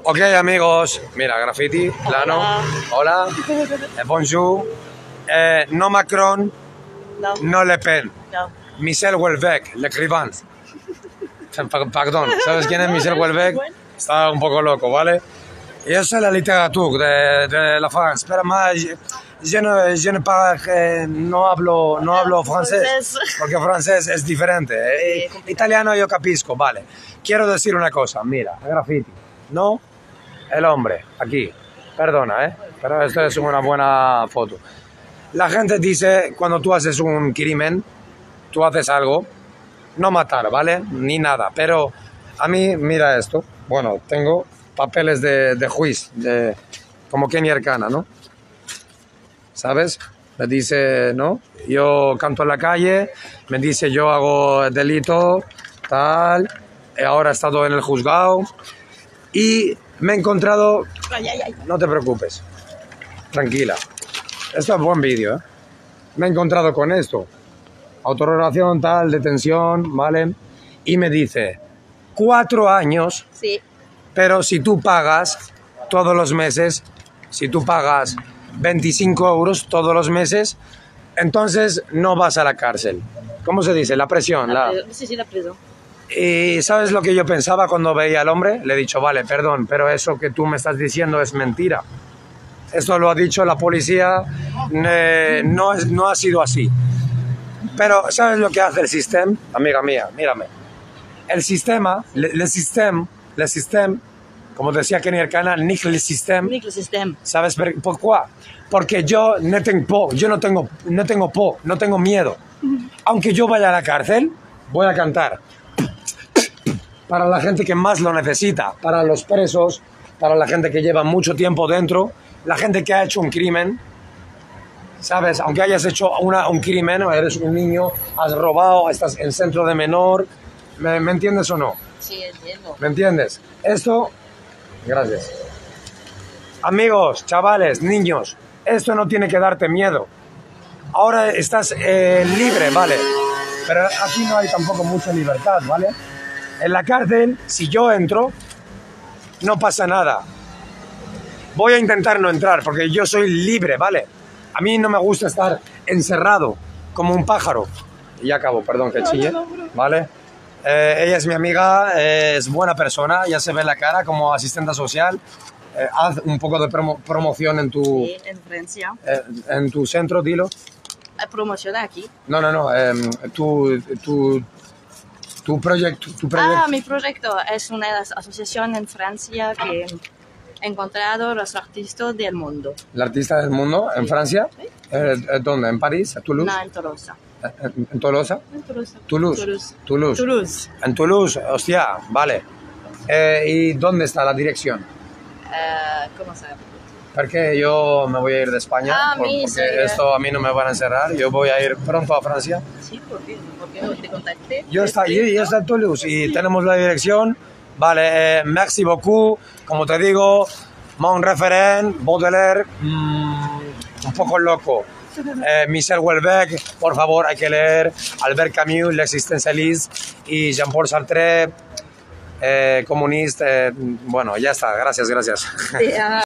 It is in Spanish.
Ok, amigos, mira, graffiti, plano, hola, bonjour, no Macron, no Le Pen, Michel Houellebecq, l'écrivain. Perdón, ¿sabes quién es Michel Houellebecq? Está un poco loco, ¿vale? Y eso es la literatura de la France, pero más, no hablo francés, porque francés es diferente. Italiano yo capisco, vale. Quiero decir una cosa, mira, graffiti, no el hombre, aquí, perdona, pero esto es una buena foto. La gente dice, cuando tú haces un crimen, tú haces algo, no matar, ¿vale? Ni nada, pero a mí, mira esto, bueno, tengo papeles de juicio, como Kenny Arcana, ¿no? ¿Sabes? Me dice, ¿no? Yo canto en la calle, me dice yo hago delito, tal, ahora he estado en el juzgado y me he encontrado... No te preocupes, tranquila. Esto es buen vídeo, ¿eh? Me he encontrado con esto. Autorrelación, tal, detención, ¿vale? Y me dice, 4 años, sí. Pero si tú pagas todos los meses, si tú pagas 25 euros todos los meses, entonces no vas a la cárcel. ¿Cómo se dice? La presión. Sí, la presión. ¿Y sabes lo que yo pensaba cuando veía al hombre? Le he dicho, vale, perdón, pero eso que tú me estás diciendo es mentira. Esto lo ha dicho la policía, no ha sido así. Pero ¿sabes lo que hace el sistema? Amiga mía, mírame. El sistema, el sistema, como decía Kenny Arcana, ni el sistema. ¿Sabes por qué? Porque yo no tengo miedo. Aunque yo vaya a la cárcel, voy a cantar. Para la gente que más lo necesita, para los presos, para la gente que lleva mucho tiempo dentro, la gente que ha hecho un crimen, ¿sabes? Aunque hayas hecho un crimen, o eres un niño, has robado, estás en centro de menor, ¿me entiendes o no? Sí, entiendo. ¿Me entiendes? Esto, gracias. Amigos, chavales, niños, esto no tiene que darte miedo. Ahora estás libre, ¿vale? Pero aquí no hay tampoco mucha libertad, ¿vale? En la cárcel, si yo entro, no pasa nada. Voy a intentar no entrar, porque yo soy libre, ¿vale? A mí no me gusta estar encerrado, como un pájaro. Y ya acabo, perdón que chille, ¿vale? Ella es mi amiga, es buena persona, ya se ve la cara como asistente social. Haz un poco de promoción en tu... Sí, en Francia. En tu centro, dilo. ¿Promoción aquí? No, tu proyecto. Mi proyecto es una asociación en Francia que ha encontrado los artistas del mundo. ¿El artista del mundo en Francia? Sí. ¿Dónde? ¿En París? ¿En Toulouse? No, en Tolosa. ¿En Tolosa? En Tolosa. Toulouse. En Toulouse, hostia, vale. ¿Y dónde está la dirección? ¿Cómo se llama? Porque yo me voy a ir de España, porque esto a mí no me van a encerrar. Yo voy a ir pronto a Francia. Sí, ¿por qué no te contacté? Yo está en Toulouse y tenemos la dirección. Vale, merci beaucoup. Como te digo, mon referent, Baudelaire, un poco loco. Michel Houellebecq, por favor, hay que leer Albert Camus, l'existentialisme, y Jean-Paul Sartre, comunista. Bueno, ya está, gracias. Sí,